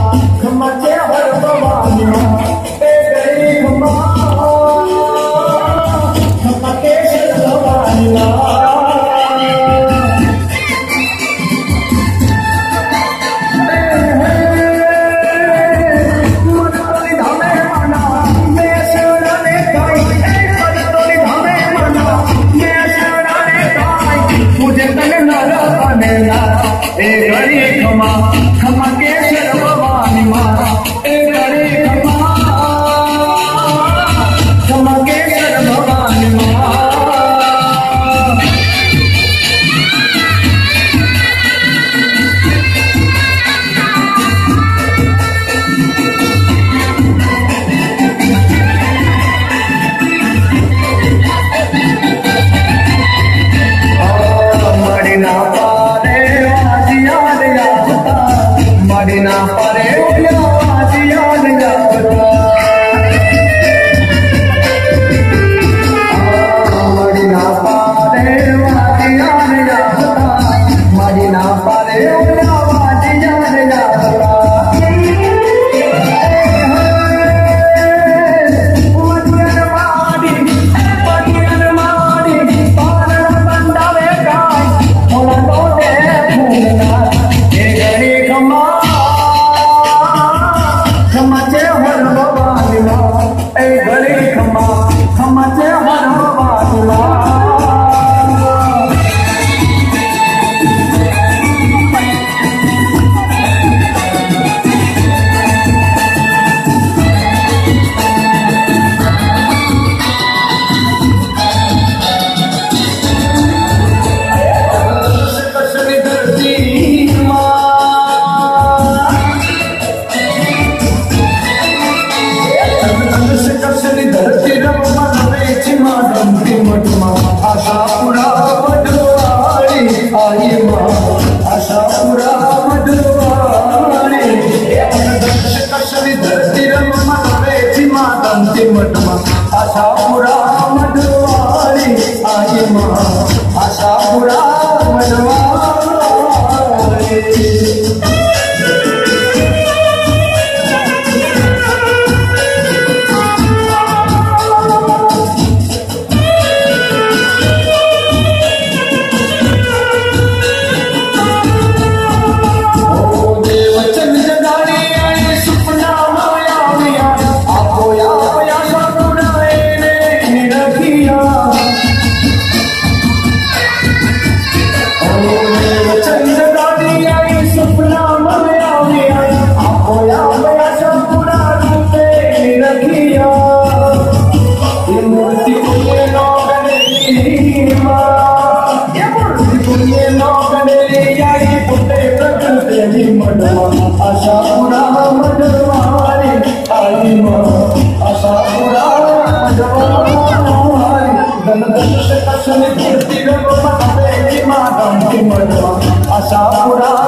खमा के हर भवानी माँ ए गरी खमा खमा के हर भवानी माँ ए गरी खमा खमा के शर भवानी माँ ए गरी खमा खमा के शर भवानी माँ मरिना परे आवाज याद जाता मरिना पारे आवाज याद जाता मरिना पारे आवाज याद जाता मरियन मारी पारण बंदावे गाय होला दोते फूलना ए गरी खमा खमा के हर भवानी माँ ए गरी खमा खमा के हर भवानी माँ आशापुरा मधुवारी आई माँ आशापुरा मधुवारी कसरी धरती रम मनवे चिमा दंती मठमा आशापुरा मधुवारी आई माँ आशापुरा मधुवारी आशापुरा मधुवारी आई माँ आशापुरा मधुवारी दन दन से कसम कीर्ति रब मनवे की माँ दम की मधुआ आशापुरा